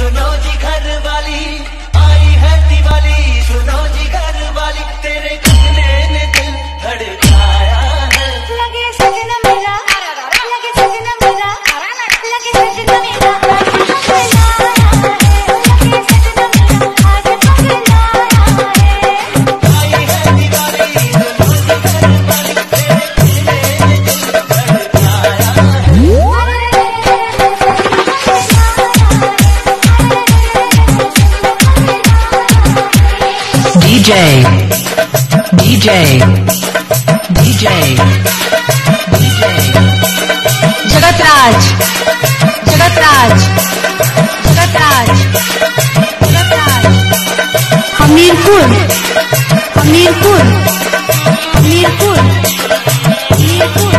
सुनो जी घर वाली, आई है दिवाली, सुनो जी घर वाली, तेरे कितने ने दिल धड़काया है। लगे सजना मेरा, लगे सजना मेरा, लगे सजना मेरा, लगे सजना मेरा, आज पगलाया है। आई है दिवाली, सुनो जी घर वाली, तेरे कितने ने दिल धड़काया है। DJ, DJ, DJ, DJ, Jagatraj, Jagatraj, Jagatraj, Jagatraj, Hamirpur, Hamirpur, Hamirpur, Hamirpur,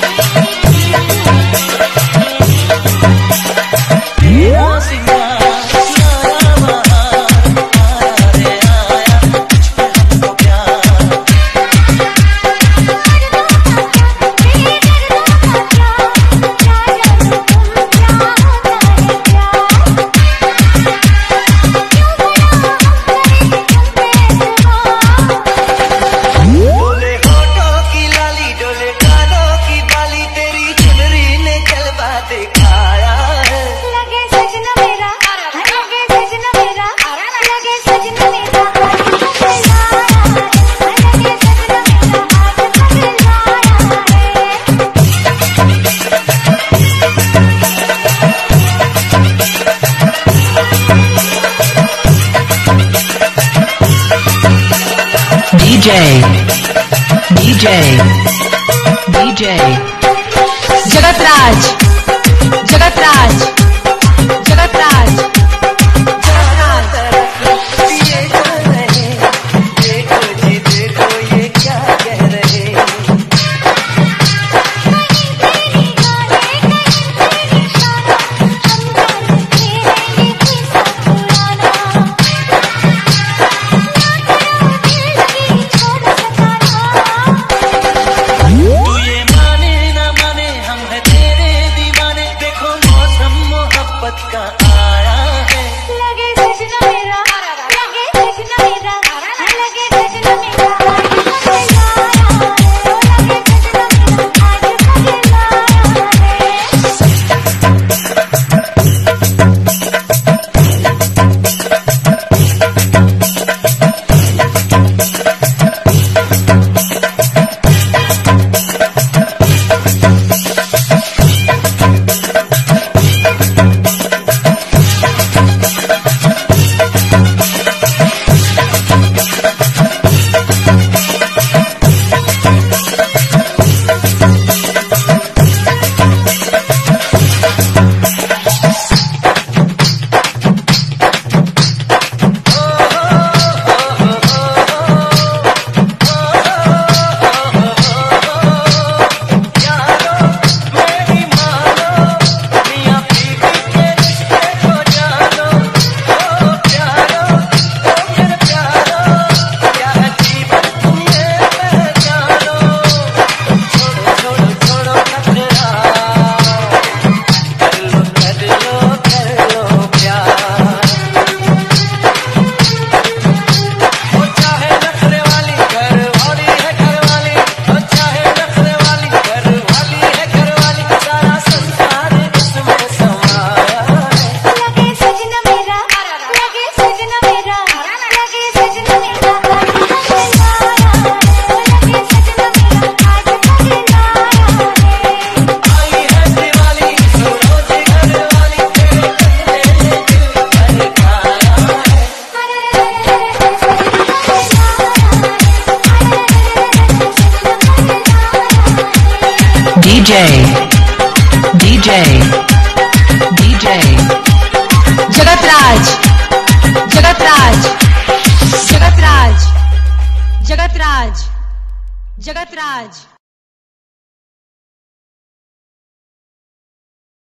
DJ, DJ, DJ, Jagatraj, Jagatraj, Jagatraj, Jagatraj. ये जा रहे, देखो जी देखो ये क्या कह रहे। का आया है। लगे सजना मेरा, लगे सजना मेरा, लगे सजना मेरा, आज पगलाया है। लगे सजना मेरा, आज DJ, DJ, DJ, Jagatraj, Jagatraj, Jagatraj, Jagatraj, Jagatraj.